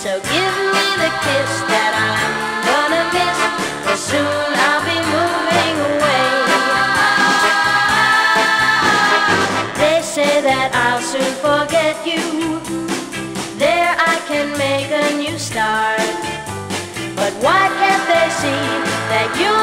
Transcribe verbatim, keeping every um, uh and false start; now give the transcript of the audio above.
So give me the kiss that I'm gonna miss, for soon I'll be moving away. They say that I'll soon forget you, there I can make a new start. But why can't they see that you